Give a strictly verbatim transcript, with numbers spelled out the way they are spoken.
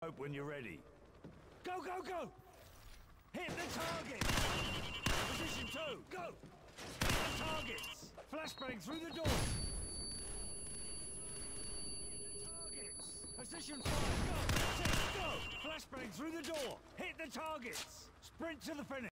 Hope when you're ready. Go, go, go! Hit the target! Position two, go! Hit the targets! Flashbang through the door! Targets! Position five, go! Six, go! Flashbang through the door! Hit the targets! Sprint to the finish!